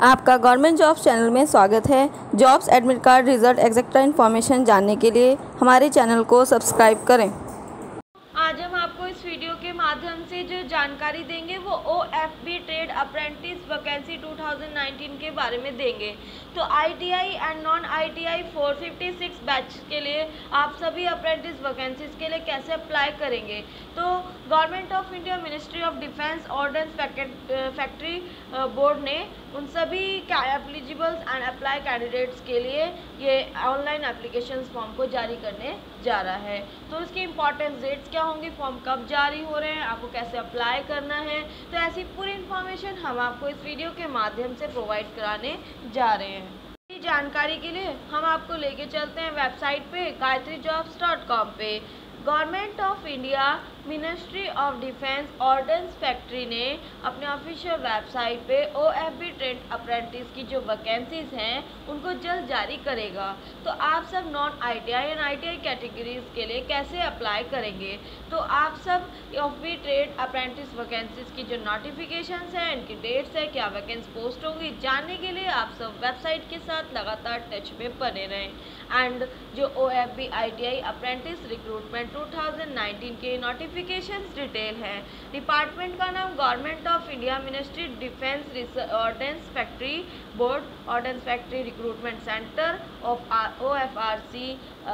आपका government jobs channel में स्वागत है। Jobs admit card result exact information जानने के लिए हमारे चैनल को सब्सक्राइब करें। आज हम आपको इस वीडियो के माध्यम से जो जानकारी देंगे वो OFB ट्रेड अप्रेंटिस वैकेंसी 2019 के बारे में देंगे। तो ITI and non ITI 456 batch के लिए आप सभी अप्रेंटिस वैकेंसीज के लिए कैसे अप्लाई करेंगे। तो government of India ministry of defence ordnance factory board ने उन सभी एलिजिबल्स एंड अप्लाई कैंडिडेट्स के लिए ये ऑनलाइन एप्लीकेशन फॉर्म को जारी करने जा रहा है। तो इसके इम्पॉर्टेंट डेट्स क्या होंगी, फॉर्म कब जारी हो रहे हैं, आपको कैसे अप्लाई करना है, तो ऐसी पूरी इन्फॉर्मेशन हम आपको इस वीडियो के माध्यम से प्रोवाइड कराने जा रहे हैं। जानकारी के लिए हम आपको लेके चलते हैं वेबसाइट पे gayatriyjobs.com पे। Government of India ministry of defence ordnance factory ने अपने ऑफिशियल वेबसाइट पे OFB ट्रेड अप्रेंटिस की जो वैकेंसीज हैं उनको जल्द जारी करेगा। तो आप सब non ITI and ITI categories के लिए कैसे अप्लाई करेंगे, तो आप सब OFB ट्रेड अप्रेंटिस वैकेंसीज की जो नोटिफिकेशंस हैं, इनकी डेट्स है, क्या वैकेंसी पोस्ट होंगी, जानने के लिए आप सब वेबसाइट के साथ लगातार टच में बने रहें। एंड जो OFB ITI अप्रेंटिस रिक्रूटमेंट 2019 के नोटिफिकेशंस डिटेल है। डिपार्टमेंट का नाम government of India ministry defence ordnance factory board ordnance factory recruitment centre of OFRC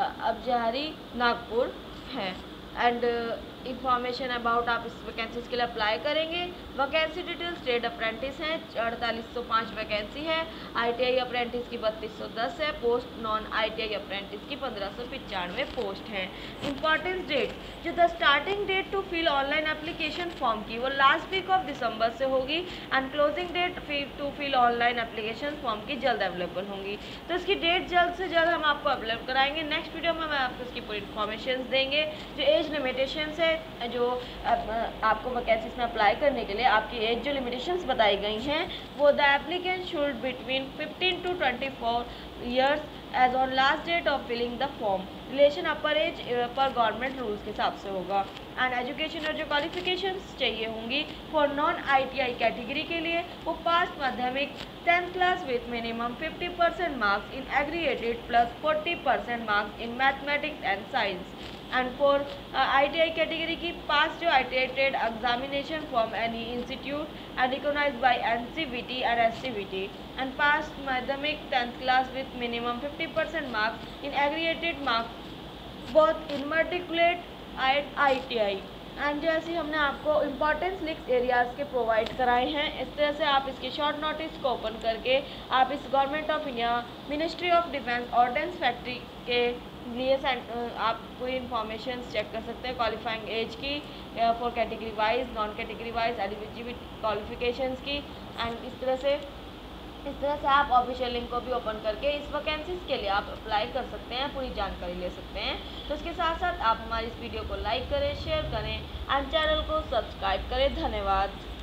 Ambajhari Nagpur है। एंड इंफॉर्मेशन अबाउट आप इस वैकेंसीज के लिए अप्लाई करेंगे। वैकेंसी डिटेल्स ट्रेड अप्रेंटिस हैं 4805 वैकेंसी है, ITI अप्रेंटिस की 3210 है, पोस्ट नॉन ITI अप्रेंटिस की 1595 पोस्ट है। इंपॉर्टेंस डेट, जो the starting date to fill online application form की वो लास्ट वीक ऑफ दिसंबर से होगी and closing date to fill online application form की जल्द अवेलेबल होंगी। तो इसकी डेट जल्द से जल्द हम आपको अवेलेबल कराएंगे। नेक्स्ट वीडियो में हम आपको इसकी पूरी इन्फॉर्मेशन देंगे। जो एज लिमिटेशंस है, जो आपको वैकेंसीज में अप्लाई करने के लिए आपकी एज जो लिमिटेशंस बताई गई हैं वो the applicant should between 15 to 24 years age on last date of filling the form. Relation upper age पर गवर्नमेंट रूल्स के हिसाब से होगा। एंड एजुकेशन और जो क्वालिफिकेशंस चाहिए होंगी फॉर नॉन ITI कैटेगरी के लिए वो पास माध्यमिक 10th class with minimum 50% marks in aggregated plus 40% marks in mathematics and science. And for ITI category की पास जो ITI trade examination from any institute and recognised by NCVT and SCVT and pass माध्यमिक 10th class with minimum 50% marks in aggregated marks both in matriculate and ITI। And जैसे हमने आपको importance list areas के provide कराए हैं, इस तरह से आप इसके शॉर्ट नोटिस को ओपन करके आप इस government of India ministry of defence ordnance factory के लिए आप पूरी इंफॉर्मेशन चेक कर सकते हैं। क्वालिफाइंग एज की for category wise, non category wise, eligibility qualifications की। एंड इस तरह से आप ऑफिशियल लिंक को भी ओपन करके इस वैकेंसीज के लिए आप अप्लाई कर सकते हैं, पूरी जानकारी ले सकते हैं। तो इसके साथ साथ आप हमारी इस वीडियो को लाइक करें, शेयर करें एंड चैनल को सब्सक्राइब करें। धन्यवाद।